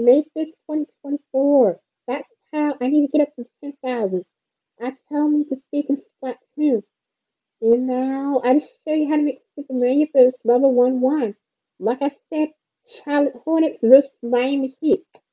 May 5th, 2024. That's how I need to get up to 10,000. That's how I need to stick in Splatoon. And now I just show you how to make Super Mario Bros. Level 1-1. Like I said, Charlotte Hornets versus Miami Heat.